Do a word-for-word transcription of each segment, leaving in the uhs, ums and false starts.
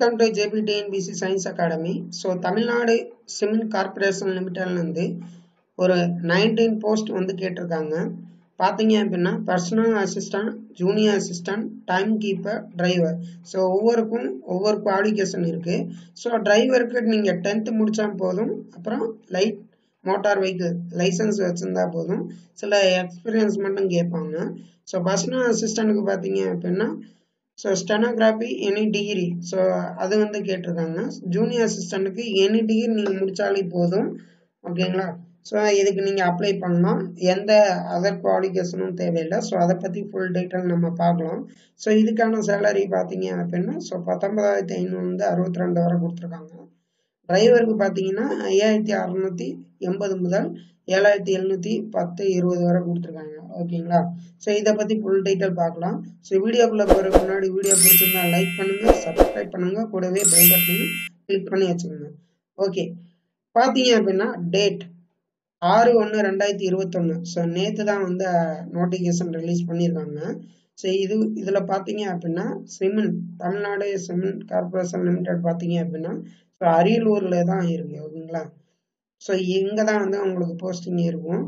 Welcome to JP TNPSC science academy. So Tamil Nadu cement corporation லிமிடெட்லேருந்து ஒரு nineteen post வந்து கேட்டிருக்காங்க. பார்த்தீங்க அப்படின்னா personal assistant, junior assistant, timekeeper, driver. So ஒவ்வொருக்கும் ஒவ்வொரு குவாலிஃபிகேஷன் இருக்குது. ஸோ டிரைவருக்கு நீங்கள் டென்த்து முடித்தா போதும், அப்புறம் லைட் மோட்டார் வெஹிக்கிள் லைசன்ஸ் வச்சுருந்தா போதும். சில எக்ஸ்பீரியன்ஸ் மட்டும் கேட்பாங்க. ஸோ பர்சனல் அசிஸ்டண்ட்டுக்கு பார்த்தீங்க அப்படின்னா so stenography any degree, so அது வந்து கேட்டிருக்காங்க. ஜூனியர் அசிஸ்டண்ட்டுக்கு எனி டிகிரி நீங்கள் முடித்தாலே போதும், ஓகேங்களா. ஸோ இதுக்கு நீங்கள் அப்ளை பண்ணலாம், எந்த அதர் குவாலிஃபிகேஷனும் தேவையில்லை. ஸோ அதை பற்றி ஃபுல் டீட்டெயில் நம்ம பார்க்கலாம். ஸோ இதுக்கான சேலரி பார்த்தீங்க அப்படின்னா ஸோ பத்தொன்பதாயிரத்தி ஐநூறுலேருந்து அறுபத்தி ரெண்டு வரை கொடுத்துருக்காங்க. டிரைவருக்கு பார்த்தீங்கன்னா ஐயாயிரத்தி அறநூற்றி எண்பது முதல் ஏழாயிரத்தி எழுநூற்றி பத்து இருபது வரை கொடுத்துருக்காங்க, ஓகேங்களா. ஸோ இதை பற்றி ஃபுல் டீட்டெயில் பார்க்கலாம். ஸோ வீடியோக்குள்ளே போகிறதுக்கு முன்னாடி வீடியோ பிடிச்சிருந்தா லைக் பண்ணுங்கள், சப்ஸ்கிரைப் பண்ணுங்கள், கூடவே பெல் பட்டனையும் கிளிக் பண்ணி வச்சுக்கோங்க. ஓகே, பார்த்தீங்க அப்படின்னா டேட் ஆறு ஒன்று ரெண்டாயிரத்தி இருபத்தொன்று. ஸோ நேற்று தான் வந்து நோட்டிஃபிகேஷன் ரிலீஸ் பண்ணியிருக்காங்க. ஸோ இது இதில் பார்த்தீங்க அப்படின்னா cement Tamil Nadu cement corporation limited பார்த்தீங்க அப்படின்னா ஸோ அரியலூரில் தான் இருக்கு, ஓகேங்களா. ஸோ இங்கே தான் வந்து உங்களுக்கு போஸ்டிங் இருக்கும்.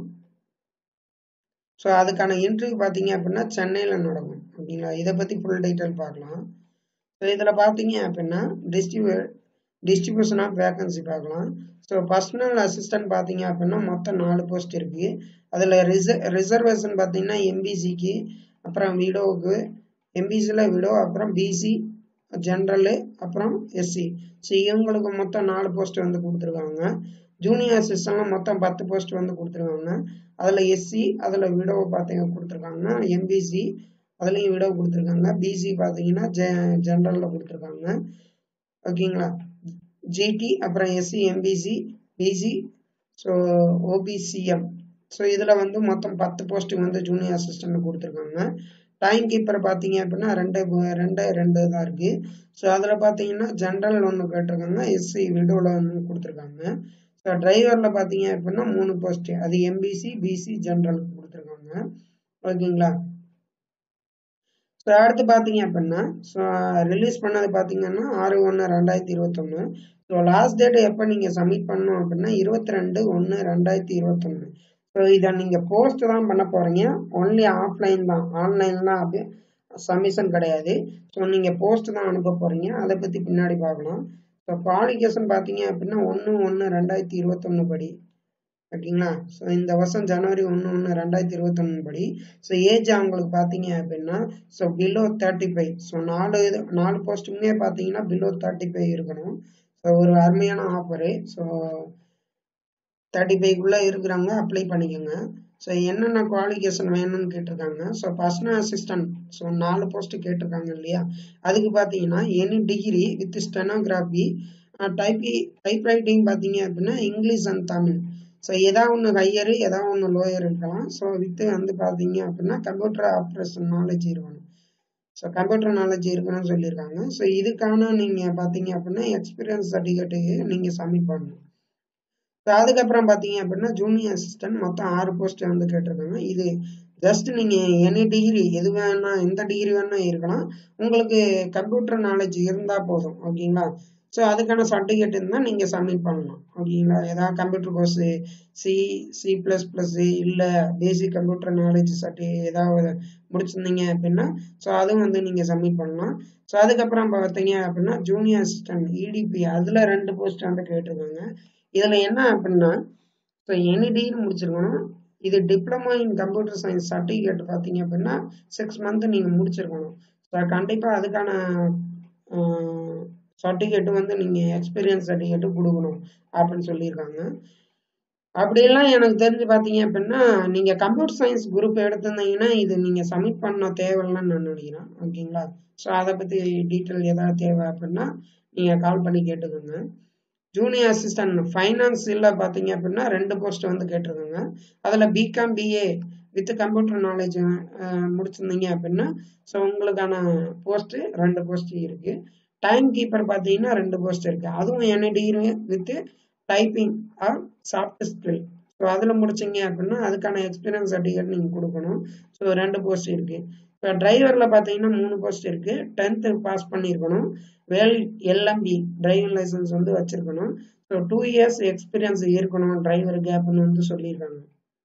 ஸோ அதுக்கான இன்டர்வியூ பார்த்தீங்க அப்படின்னா சென்னையில் நடக்கும், ஓகேங்களா. இதை பற்றி ஃபுல் டீட்டெயில் பார்க்கலாம். ஸோ இதில் பார்த்தீங்க அப்படின்னா டிஸ்ட்ரிபியூ டிஸ்ட்ரிபியூஷன் ஆஃப் வேகன்சி பார்க்கலாம். ஸோ பர்சனல் அசிஸ்டன்ட் பார்த்தீங்க அப்படின்னா மொத்தம் நாலு போஸ்ட் இருக்குது. அதில் ரிச ரிசர்வேஷன் பார்த்தீங்கன்னா எம்பிசிக்கு, அப்புறம் விடோவுக்கு, எம்பிசியில் விடோ, அப்புறம் பிசி ஜென்ரலு, அப்புறம் எஸ்சி. ஸோ இவங்களுக்கு மொத்தம் நாலு போஸ்ட் வந்து கொடுத்துருக்காங்க. ஜூனியர் அசிஸ்டன்ட்ல மொத்தம் பத்து போஸ்ட் வந்து கொடுத்துருக்காங்க. அதில் எஸ்சி, அதில் விடோ பார்த்தீங்க கொடுத்துருக்காங்க. எம்பிசி அதுலேயும் விடோ கொடுத்துருக்காங்க. பிசி பார்த்தீங்கன்னா ஜெ ஜென்ரலில் கொடுத்துருக்காங்க, ஓகேங்களா. ஜிடி, அப்புறம் SC, MBC, BC, so OBCM. So இதில் வந்து மொத்தம் பத்து போஸ்ட்டு வந்து ஜூனியர் அசிஸ்டன்ட் கொடுத்துருக்காங்க. டைம் கீப்பர் பார்த்தீங்க அப்படின்னா ரெண்டு ரெண்டு ரெண்டு தான் இருக்குது. ஸோ அதில் பார்த்தீங்கன்னா ஜென்ரல் ஒன்று கேட்டிருக்காங்க, எஸ்சி விடோவில் ஒன்று கொடுத்துருக்காங்க. ஸோ டிரைவரில் பார்த்தீங்க அப்படின்னா மூணு போஸ்ட்டு, அது எம்பிசி, பிசி, ஜென்ரல் கொடுத்துருக்காங்க, ஓகேங்களா. ஸோ அடுத்து பார்த்தீங்க அப்படின்னா ஸோ ரிலீஸ் பண்ணது பார்த்தீங்கன்னா ஆறு ஒன்று ரெண்டாயிரத்தி இருபத்தொன்று. ஸோ லாஸ்ட் டேட் எப்போ நீங்கள் சப்மிட் பண்ணணும் அப்படின்னா இருபத்தி ரெண்டு ஒன்று ரெண்டாயிரத்தி இருபத்தொன்று. ஸோ இதை நீங்கள் போஸ்ட் தான் பண்ண போகிறீங்க, ஒன்லி ஆஃப்லைன் தான், ஆன்லைன்லாம் அப்படி சப்மிஷன் கிடையாது. ஸோ நீங்கள் போஸ்ட் தான் அனுப்ப போகிறீங்க, அதை பற்றி பின்னாடி பார்க்கலாம். ஸோ குவாலிஃபிகேஷன் பார்த்தீங்க அப்படின்னா ஒன்று ஒன்று ரெண்டாயிரத்தி இருபத்தொன்று படி, ஓகேங்களா. ஸோ இந்த வருஷம் ஜனவரி ஒன்று ஒன்று ரெண்டாயிரத்தி இருபத்தொன்று படி. ஸோ ஏஜ் அவங்களுக்கு பார்த்தீங்க அப்படின்னா so below thirty five. So நாலு இது நாலு போஸ்ட்டுமே பார்த்தீங்கன்னா பிலோ தேர்ட்டி ஃபைவ் இருக்கணும். ஸோ ஒரு அருமையான ஆஃபரு. ஸோ தேர்ட்டி ஃபைவ்க்குள்ளே இருக்கிறவங்க அப்ளை பண்ணிக்கோங்க. ஸோ என்னென்ன குவாலிஃபிகேஷன் வேணும்னு கேட்டிருக்காங்க. ஸோ பர்சனல் அசிஸ்டன்ட் ஸோ நாலு போஸ்ட்டு கேட்டிருக்காங்க இல்லையா, அதுக்கு பார்த்தீங்கன்னா any degree with stenography, typi typewriting பார்த்தீங்க அப்படின்னா இங்கிலீஷ் அண்ட் தமிழ். ஸோ எதா ஒன்று ஹையரு எதா ஒன்று லோயர் இருக்கலாம். ஸோ வித்து வந்து பார்த்தீங்க அப்படின்னா கம்ப்யூட்டர் ஆப்ரேஷன் நாலேஜ் இருக்கணும். ஸோ கம்ப்யூட்டர் நாலேஜ் இருக்கணும்னு சொல்லியிருக்காங்க. ஸோ இதுக்கான நீங்கள் பார்த்தீங்க அப்படின்னா எக்ஸ்பீரியன்ஸ் சர்டிஃபிகேட்டுக்கு நீங்கள் சப்மிட் பண்ணணும். ஸோ அதுக்கப்புறம் பார்த்தீங்க அப்படின்னா ஜூனியர் அசிஸ்டன்ட் மொத்தம் ஆறு போஸ்ட் வந்து கேட்டிருக்காங்க. இது ஜஸ்ட் நீங்கள் எனி டிகிரி எது வேணா எந்த டிகிரி வேணா இருக்கலாம், உங்களுக்கு கம்ப்யூட்டர் நாலேஜ் இருந்தால் போதும், ஓகேங்களா. ஸோ அதுக்கான சர்டிஃபிகேட் இருந்தால் நீங்கள் சப்மிட் பண்ணலாம், ஓகேங்களா. ஏதாவது computer course C C plus plus இல்லை பேசிக் கம்ப்யூட்டர் நாலேஜ் சர்டி ஏதாவது முடிச்சிருந்தீங்க அப்படின்னா ஸோ அதுவும் வந்து நீங்கள் சப்மிட் பண்ணலாம். ஸோ அதுக்கப்புறம் பார்த்தீங்க அப்படின்னா ஜூனியர் அசிஸ்டன்ட் இடிபி, அதில் ரெண்டு போஸ்ட் வந்து கேட்டிருக்காங்க. இதில் என்ன அப்படின்னா ஸோ எனி டிகிரி முடிச்சிருக்கணும். இது diploma in computer science certificate பார்த்தீங்க அப்படின்னா சிக்ஸ் மந்த்து நீங்கள் முடிச்சிருக்கணும். ஸோ கண்டிப்பாக அதுக்கான சர்டிஃபிகேட்டு வந்து நீங்கள் எக்ஸ்பீரியன்ஸ் சர்டிஃபிகேட்டு கொடுக்கணும் அப்படின்னு சொல்லியிருக்காங்க. அப்படியெல்லாம் எனக்கு தெரிஞ்சு பார்த்தீங்க அப்படின்னா நீங்கள் கம்ப்யூட்டர் சயின்ஸ் குரூப் எடுத்திருந்தீங்கன்னா இது நீங்கள் சப்மிட் பண்ண தேவையில்லைன்னு நான் நினைக்கிறேன், ஓகேங்களா. ஸோ அதை பற்றி டீட்டெயில் எதாவது தேவை அப்படின்னா நீங்கள் கால் பண்ணி கேட்டுக்கோங்க. ஜூனியர் அசிஸ்டன்ட் ஃபைனான்ஸில் பார்த்தீங்க அப்படின்னா ரெண்டு போஸ்ட் வந்து கேட்டிருக்காங்க. அதில் BCom BA with computer knowledge முடிச்சிருந்தீங்க அப்படின்னா ஸோ உங்களுக்கான போஸ்ட்டு ரெண்டு போஸ்ட்டு இருக்குது. டைம் கீப்பர் பார்த்தீங்கன்னா ரெண்டு போஸ்ட் இருக்குது, அதுவும் என்ன degree with typing or soft skill. So அதில் முடிச்சிங்க அப்படின்னா அதுக்கான எக்ஸ்பீரியன்ஸ் சர்டிஃபிகேட் நீங்கள் கொடுக்கணும். ஸோ ரெண்டு போஸ்ட் இருக்குது. இப்போ டிரைவரில் பார்த்தீங்கன்னா மூணு போஸ்ட் இருக்குது. டென்த்து பாஸ் பண்ணியிருக்கணும், வேல் எல்எம்பி டிரைவிங் லைசன்ஸ் வந்து வச்சுருக்கணும், ஸோ டூ இயர்ஸ் எக்ஸ்பீரியன்ஸ் இருக்கணும் டிரைவருக்கு அப்படின்னு வந்து சொல்லியிருக்காங்க.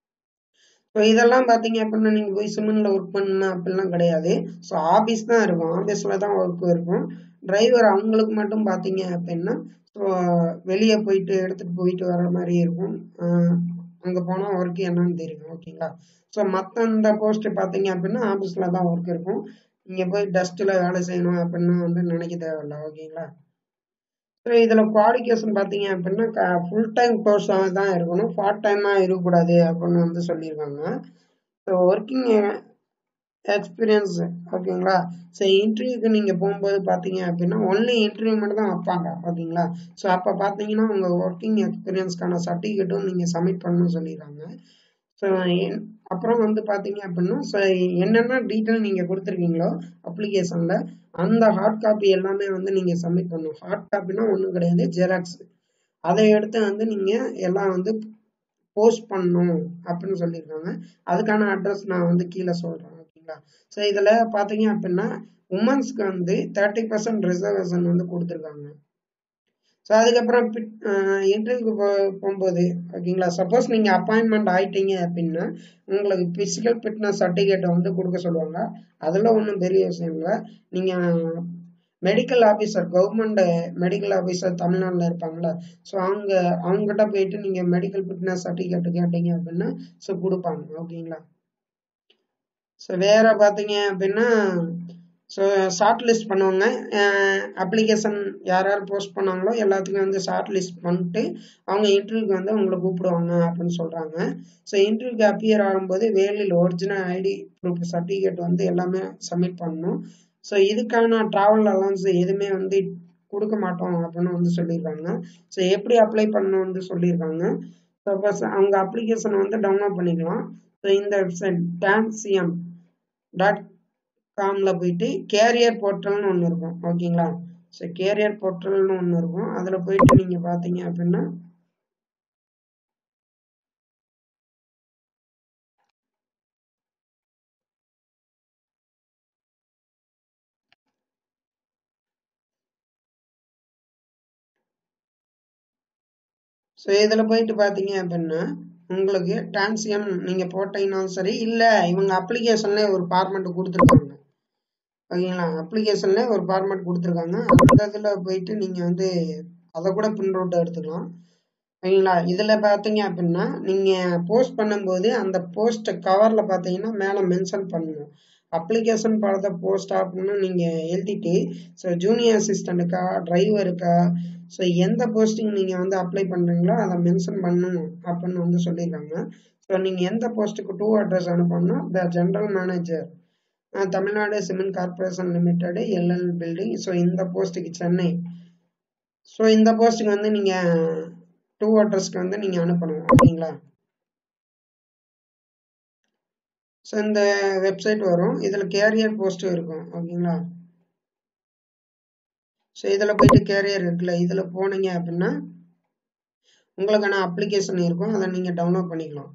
ஸோ இதெல்லாம் பார்த்தீங்க அப்படின்னா நீங்கள் போய் சிமெண்டில் ஒர்க் பண்ணணும் அப்படிலாம் கிடையாது. ஸோ ஆஃபீஸ் தான் இருக்கும், ஆஃபீஸில் தான் ஒர்க் இருக்கும். டிரைவர் அவங்களுக்கு மட்டும் பார்த்தீங்க அப்படின்னா ஸோ வெளியே போயிட்டு எடுத்துகிட்டு போயிட்டு வர மாதிரி இருக்கும். அங்கே போனால் ஒர்க் என்னன்னு தெரியும். ஓகேங்களா. ஸோ மற்ற இந்த போஸ்ட்டு பார்த்தீங்க அப்படின்னா ஆஃபீஸில் தான் ஒர்க் இருக்கும். நீங்கள் போய் டஸ்ட்டில் வேலை செய்யணும் அப்படின்னு வந்து நினைக்க தேவையில்ல. ஓகேங்களா. ஸோ இதில் குவாலிஃபிகேஷன் பார்த்தீங்க அப்படின்னா ஃபுல் டைம் கோர்ஸாக தான் இருக்கணும், பார்ட் டைமாக இருக்கக்கூடாது அப்படின்னு வந்து சொல்லியிருக்காங்க. ஸோ ஒர்க்கிங் எக்ஸ்பீரியன்ஸ் ஓகேங்களா. ஸோ இன்டர்வியூக்கு நீங்கள் போகும்போது பார்த்தீங்க அப்படின்னா ஒன்லி இன்டர்வியூ மட்டும் தான் வைப்பாங்க. ஓகேங்களா. ஸோ அப்போ பார்த்தீங்கன்னா உங்கள் ஒர்க்கிங் எக்ஸ்பீரியன்ஸ்க்கான சர்டிஃபிகேட்டும் நீங்கள் சப்மிட் பண்ணணும்னு சொல்லிடுறாங்க. ஸோ அப்புறம் வந்து பார்த்தீங்க அப்படின்னா ஸோ என்னென்ன டீட்டெயில் நீங்கள் கொடுத்துருக்கீங்களோ அப்ளிகேஷனில் அந்த ஹார்ட் காப்பி எல்லாமே வந்து நீங்கள் சப்மிட் பண்ணணும். ஹார்ட் காப்பினா ஒன்றும் கிடையாது, ஜெராக்ஸ். அதை எடுத்து வந்து நீங்கள் எல்லாம் வந்து போஸ்ட் பண்ணணும் அப்படின்னு சொல்லியிருக்காங்க. அதுக்கான அட்ரஸ் நான் வந்து கீழே சொல்கிறேன். ஓகேங்களா. ஸோ இதில் பார்த்தீங்க அப்படின்னா உமன்ஸ்க்கு வந்து தேர்ட்டி பர்சன்ட் ரிசர்வேஷன் வந்து கொடுத்துருக்காங்க. ஸோ அதுக்கப்புறம் இன்டர்வியூக்கு போ போகும்போது ஓகேங்களா, சப்போஸ் நீங்கள் அப்பாயின்மெண்ட் ஆகிட்டீங்க அப்படின்னா உங்களுக்கு ஃபிசிக்கல் ஃபிட்னஸ் சர்டிஃபிகேட்டை வந்து கொடுக்க சொல்லுவாங்க. அதில் ஒன்றும் பெரிய விஷயம் இல்லை. நீங்கள் medical officer, government medical officer தமிழ்நாட்டில் இருப்பாங்களா, ஸோ அவங்க அவங்ககிட்ட போயிட்டு நீங்கள் மெடிக்கல் ஃபிட்னஸ் சர்டிஃபிகேட் கேட்டீங்க அப்படின்னா ஸோ கொடுப்பாங்க. ஓகேங்களா. ஸோ வேறு பார்த்தீங்க அப்படின்னா ஸோ ஷார்ட் லிஸ்ட் பண்ணுவாங்க. அப்ளிகேஷன் யார் யார் போஸ்ட் பண்ணாங்களோ எல்லாத்துக்கும் வந்து ஷார்ட் லிஸ்ட் பண்ணிட்டு அவங்க இன்டர்வியூக்கு வந்து உங்களை கூப்பிடுவாங்க அப்படின்னு சொல்கிறாங்க. ஸோ இன்டர்வியூக்கு அப்பியர் ஆகும்போது வேலில் ஒரிஜினல் ஐடி ப்ரூஃப் சர்டிஃபிகேட் வந்து எல்லாமே சப்மிட் பண்ணணும். ஸோ இதுக்கான ட்ராவல் அலவன்ஸ் எதுவுமே வந்து கொடுக்க மாட்டோம் அப்படின்னு வந்து சொல்லியிருக்காங்க. ஸோ எப்படி அப்ளை பண்ணணும் வந்து சொல்லியிருக்காங்க. சப்போஸ் அவங்க அப்ளிகேஷனை வந்து டவுன்லோட் பண்ணிக்கலாம். ஸோ இந்த வெப்சைட் டான்சியம் டாட் காமில் போயிட்டு கேரியர் போர்ட்டல்னு ஒன்று இருக்கும். ஓகேங்களா. ஸோ கேரியர் போர்ட்டல்னு ஒன்று இருக்கும், அதில் போயிட்டு நீங்கள் பார்த்தீங்க அப்படின்னா ஸோ இதில் போயிட்டு பார்த்தீங்க அப்படின்னா உங்களுக்கு டான்சியம் நீங்கள் போட்டீங்கன்னாலும் சரி, இல்லை இவங்க அப்ளிகேஷன்லேயே ஒரு ஃபார்மெட் கொடுத்துருக்காங்க. ஓகேங்களா. அப்ளிகேஷனில் ஒரு ஃபார்மெட் கொடுத்துருக்காங்க, அந்த இதில் போயிட்டு நீங்கள் வந்து அதை கூட பிரிண்ட் அவுட் எடுத்துக்கலாம். ஓகேங்களா. இதில் பார்த்தீங்க அப்படின்னா நீங்கள் போஸ்ட் பண்ணும்போது அந்த போஸ்ட்டை கவரில் பார்த்தீங்கன்னா மேலே மென்ஷன் பண்ணணும் அப்ளிகேஷன் ஃபார் த போஸ்ட் அப்படின்னு நீங்கள் எழுதிட்டு ஸோ ஜூனியர் அசிஸ்டண்ட்டுக்கா டிரைவருக்கா ஸோ எந்த போஸ்டிங் நீங்கள் வந்து அப்ளை பண்ணுறீங்களோ அதை மென்ஷன் பண்ணணும் அப்படின்னு வந்து சொல்லியிருக்காங்க. ஸோ நீங்கள் எந்த போஸ்ட்டுக்கு டூ அட்ரஸ் அனுப்பணும்னா the general manager Tamil Nadu cement corporation limited LL building. So இந்த போஸ்ட்டுக்கு சென்னை. ஸோ இந்த போஸ்ட்டுக்கு வந்து நீங்கள் டூ அட்ரஸ்க்கு வந்து நீங்கள் அனுப்பணும். ஓகேங்களா. ஸோ இந்த வெப்சைட் வரும், இதில் கேரியர் போஸ்ட்டும் இருக்கும். ஓகேங்களா. ஸோ இதில் போயிட்டு கேரியர் இருக்குல்ல, இதில் போனீங்க அப்படின்னா உங்களுக்கான அப்ளிகேஷன் இருக்கும், அதை நீங்கள் டவுன்லோட் பண்ணிக்கலாம்.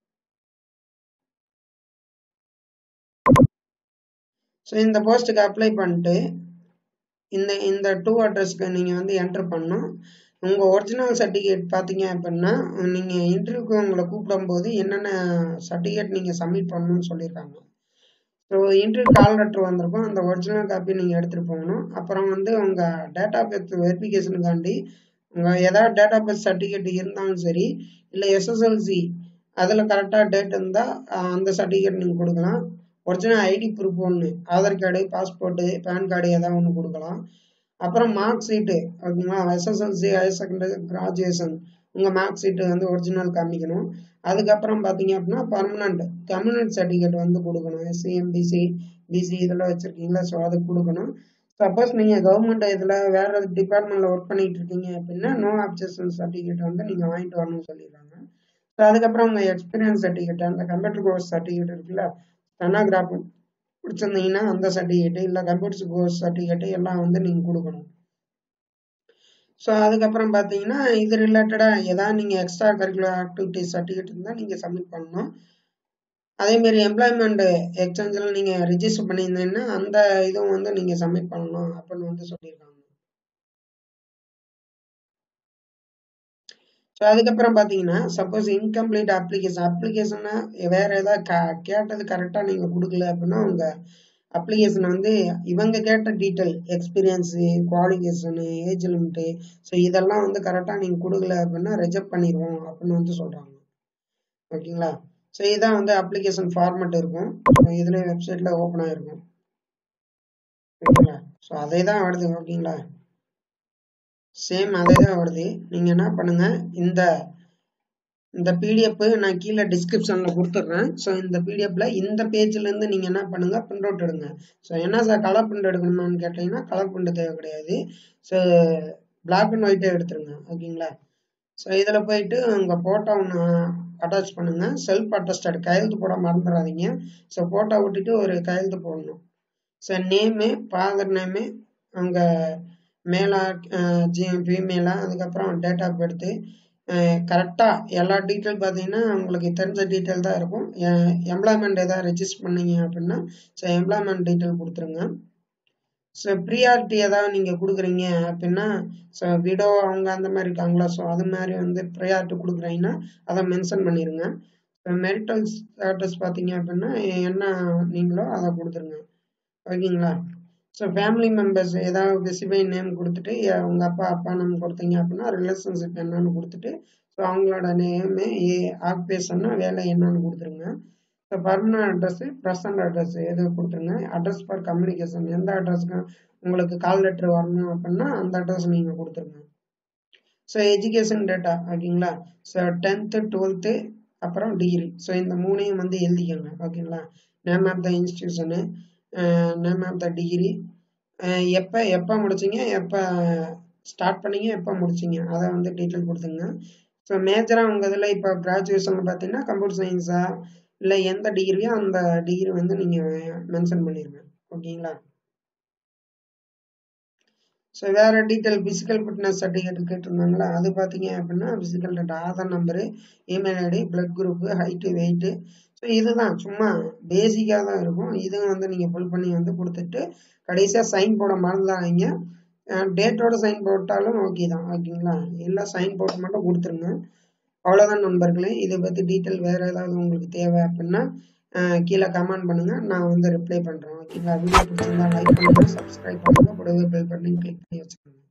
ஸோ இந்த போஸ்ட்டுக்கு அப்ளை பண்ணிட்டு இந்த இந்த டூ அட்ரஸ்க்கு நீங்கள் வந்து என்டர் பண்ணணும். உங்கள் ஒரிஜினல் சர்டிஃபிகேட் பார்த்தீங்க அப்படின்னா நீங்கள் இன்டர்வியூக்கு உங்களை கூப்பிடும்போது என்னென்ன சர்டிஃபிகேட் நீங்கள் சப்மிட் பண்ணணும்னு சொல்லியிருக்காங்க. ஸோ இன்டர்வியூ கால் லெட்டர் வந்திருக்கும், அந்த ஒரிஜினல் காப்பி நீங்கள் எடுத்துகிட்டு போகணும். அப்புறம் வந்து உங்கள் டேட் ஆஃப் பர்த் வெரிஃபிகேஷனுக்காண்டி உங்கள் ஏதாவது டேட் ஆஃப் பர்த் சர்டிஃபிகேட் இருந்தாலும் சரி, இல்லை எஸ்எஸ்எல்சி அதில் கரெக்டாக டேட் இருந்தால் அந்த சர்டிஃபிகேட் நீங்கள் கொடுக்கலாம். ஒரிஜினல் ஐடி ப்ரூஃப் ஒன்று, Aadhaar card, passport, PAN card ஏதாவது ஒன்று கொடுக்கலாம். அப்புறம் மார்க் ஷீட்டு ஓகேங்களா, எஸ்எஸ்எல்சி ஹையர் செகண்டரி கிராஜுவேஷன் உங்கள் மார்க் ஷீட்டு வந்து ஒரிஜினல் காமிக்கணும். அதுக்கப்புறம் பார்த்தீங்க அப்படின்னா பர்மனண்ட் கம்யூனிட்டி சர்டிஃபிகேட் வந்து கொடுக்கணும். எஸ்சி எம்பிசி பிசி இதெல்லாம் வச்சுருக்கீங்களா, ஸோ அது கொடுக்கணும். சப்போஸ் நீங்கள் கவர்மெண்ட் இதில் வேறு டிபார்ட்மெண்ட்டில் ஒர்க் பண்ணிகிட்டு இருக்கீங்க அப்படின்னா நோ அப்ஜெக்ஷன் சர்டிஃபிகேட் வந்து நீங்கள் வாங்கிட்டு வரணும்னு சொல்லிடுறாங்க. ஸோ அதுக்கப்புறம் உங்கள் எக்ஸ்பீரியன்ஸ் சர்டிஃபிகேட், அந்த கம்ப்யூட்டர் கோர்ஸ் சர்டிஃபிகேட் இருக்குல்ல, ஸ்டெனோகிராஃபி பிடிச்சிருந்தீங்கன்னா அந்த சர்டிஃபிகேட்டு, இல்லை கம்ப்யூட்டர் கோர்ஸ் சர்டிஃபிகேட்டு எல்லாம் வந்து நீங்கள் கொடுக்கணும். ஸோ அதுக்கப்புறம் பார்த்தீங்கன்னா இது ரிலேட்டடாக ஏதாவது நீங்கள் எக்ஸ்ட்ரா கரிக்குலர் ஆக்டிவிட்டிஸ் சர்டிஃபிகேட் இருந்தால் நீங்கள் சப்மிட் பண்ணணும். அதேமாரி எம்ப்ளாய்மெண்ட் எக்ஸ்சேஞ்சில் நீங்கள் ரிஜிஸ்டர் பண்ணியிருந்தீங்கன்னா அந்த இதுவும் வந்து நீங்கள் சப்மிட் பண்ணணும் அப்படின்னு வந்து சொல்லியிருக்காங்க. ஸோ அதுக்கப்புறம் பார்த்தீங்கன்னா சப்போஸ் இன்கம்ப்ளீட் அப்ளிகேஷன் அப்ளிகேஷனை வேறு ஏதாவது க கேட்டது கரெக்டாக நீங்கள் கொடுக்கல அப்படின்னா உங்கள் அப்ளிகேஷன் வந்து இவங்க கேட்ட detail experience qualification age limit so இதெல்லாம் வந்து கரெக்டாக நீங்கள் கொடுக்கல அப்படின்னா ரிஜெக்ட் பண்ணிடுவோம் அப்படின்னு வந்து சொல்கிறாங்க. ஓகேங்களா. ஸோ இதுதான் வந்து அப்ளிகேஷன் ஃபார்மேட் இருக்கும். இதில் வெப்சைட்டில் ஓப்பன் ஆகிருக்கும். ஓகேங்களா. ஸோ அதே தான் வருது. ஓகேங்களா. சேம் அதே தான் வருது. நீங்கள் என்ன பண்ணுங்கள், இந்த இந்த பிடிஎஃப் நான் கீழே டிஸ்கிரிப்ஷனில் கொடுத்துட்றேன். ஸோ இந்த பிடிஎஃப்பில் இந்த பேஜ்லேருந்து நீங்கள் என்ன பண்ணுங்கள், பிரிண்ட் அவுட் எடுங்க. ஸோ என்ன சார் கலர் பிரிண்ட் எடுக்கணுமான்னு கேட்டிங்கன்னா கலர் பிரிண்ட் தேவை கிடையாது. ஸோ பிளாக் அண்ட் ஒயிட்டே எடுத்துருங்க. ஓகேங்களா. ஸோ இதில் போயிட்டு உங்கள் ஃபோட்டோ ஒன்று அட்டாச் பண்ணுங்கள். செல்ஃப் அட்டஸ்டட் கையெழுத்து போட மறந்துடாதீங்க. ஸோ ஃபோட்டோ விட்டுட்டு ஒரு கையெழுத்து போடணும். ஸோ நேமு, ஃபாதர் நேமு, உங்கள் மேலா ஜி ஃபீமேலா, அதுக்கப்புறம் டேட் ஆஃப் பர்த்து கரெக்டாக எல்லா டீட்டெயில் பார்த்தீங்கன்னா உங்களுக்கு தெரிஞ்ச டீட்டெயில் தான் இருக்கும். எம்ப்ளாய்மெண்ட் எதாவது ரெஜிஸ்டர் பண்ணீங்க அப்படின்னா ஸோ எம்ப்ளாய்மெண்ட் டீட்டெயில் கொடுத்துருங்க. ஸோ ப்ரியாரிட்டி ஏதாவது நீங்கள் கொடுக்குறீங்க அப்படின்னா ஸோ விடோ அவங்க அந்த மாதிரி இருக்காங்களா, ஸோ அது மாதிரி வந்து ப்ரியாரிட்டி கொடுக்குறீங்கன்னா அதை மென்ஷன் பண்ணிடுங்க. ஸோ மெரிட்டல் ஸ்டேட்டஸ் பார்த்தீங்க அப்படின்னா என்ன நீங்களோ அதை கொடுத்துருங்க. ஓகேங்களா. ஸோ ஃபேமிலி மெம்பர்ஸ் ஏதாவது ஸ்பெசிஃபை நேம் கொடுத்துட்டு உங்கள் அப்பா அப்பா நம்ம கொடுத்தீங்க அப்படின்னா ரிலேஷன்ஷிப் என்னன்னு கொடுத்துட்டு ஸோ அவங்களோட நேமு ஆக்குபேஷன்னா வேலை என்னன்னு கொடுத்துருங்க. So permanent address present address எது கொடுத்துருங்க. அட்ரஸ் ஃபார் கம்யூனிகேஷன் எந்த அட்ரஸ்க்கு உங்களுக்கு கால் லெட்டர் வரணும் அப்படின்னா அந்த அட்ரஸ் நீங்கள் கொடுத்துருங்க. ஸோ எஜுகேஷன் டேட்டா ஓகேங்களா. ஸோ டென்த்து டுவெல்த்து அப்புறம் டிகிரி ஸோ இந்த மூணையும் வந்து எழுதிக்கோங்க. ஓகேங்களா. Name of the institution, name of the degree, எப்போ எப்போ முடிச்சிங்க, எப்போ ஸ்டார்ட் பண்ணீங்க, எப்போ முடிச்சிங்க அதை வந்து டீட்டெயில் கொடுத்துங்க. ஸோ மேஜராக உங்கள் இதில் இப்போ கிராஜுவேஷன் பார்த்தீங்கன்னா கம்ப்யூட்டர் சயின்ஸா இல்லை எந்த டிகிரியோ அந்த டிகிரி வந்து நீங்கள் மென்ஷன் பண்ணிடுங்க. ஓகேங்களா. ஸோ வேறு டீட்டெயில் ஃபிசிக்கல் ஃபிட்னஸ் சர்டிஃபிகேட் கேட்டிருந்தாங்களா, அது பார்த்தீங்க அப்படின்னா physical data Aadhaar number, email ID, blood group, height, weight so இதுதான் சும்மா பேசிக்காக தான் இருக்கும். இதுவும் வந்து நீங்கள் ஃபில் பண்ணி வந்து கொடுத்துட்டு கடைசியாக சைன் போட மறந்துடாதீங்க. டேட்டோட சைன் போட்டாலும் ஓகே தான். ஓகேங்களா. எல்லாம் சைன் போட்டு மட்டும் கொடுத்துருங்க. அவ்வளோதான் நண்பர்களே. இதை பற்றி டீட்டெயில் வேறு ஏதாவது உங்களுக்கு தேவை அப்படின்னா கீழே கமெண்ட் பண்ணுங்கள், நான் வந்து ரிப்ளை பண்ணுறேன். ஓகேங்களா. வீடியோ பிடிச்சிருந்தா லைக் பண்ணுங்கள், சப்ஸ்கிரைப் பண்ணுங்கள், கூடவே பெல் பட்டனையும் கிளிக் பண்ணி வச்சுக்கோங்க.